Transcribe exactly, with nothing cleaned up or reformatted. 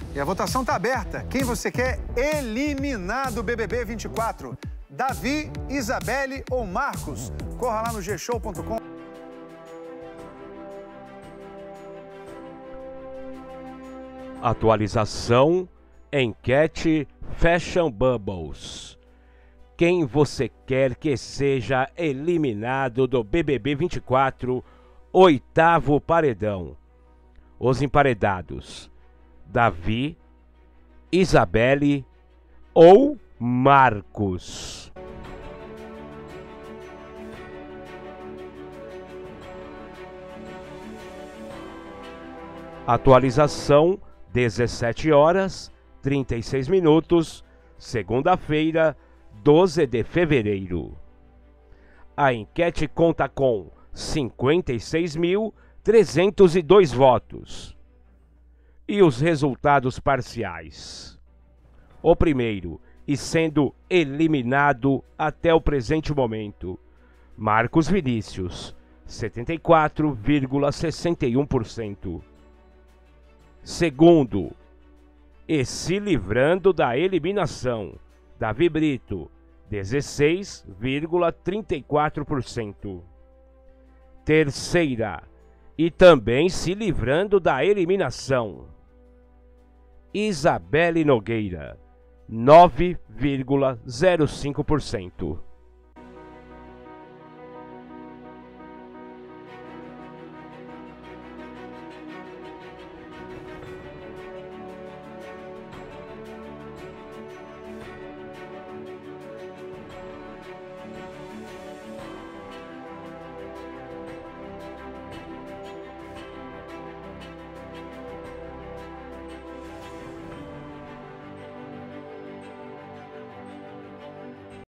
E a votação está aberta. Quem você quer eliminar do B B B vinte e quatro? Davi, Isabelle ou Marcos? Corra lá no g show ponto com. Atualização, enquete Fashion Bubbles. Quem você quer que seja eliminado do B B B vinte e quatro, oitavo paredão? Os emparedados: Davi, Isabelle ou Marcos? Atualização, dezessete horas, trinta e seis minutos, segunda-feira, doze de fevereiro. A enquete conta com cinquenta e seis mil trezentos e dois votos. E os resultados parciais. O primeiro, e sendo eliminado até o presente momento, Marcos Vinícius, setenta e quatro vírgula sessenta e um por cento. Segundo, e se livrando da eliminação, Davi Brito, dezesseis vírgula trinta e quatro por cento. Terceira, e também se livrando da eliminação, Isabelle Nogueira, nove vírgula zero cinco por cento.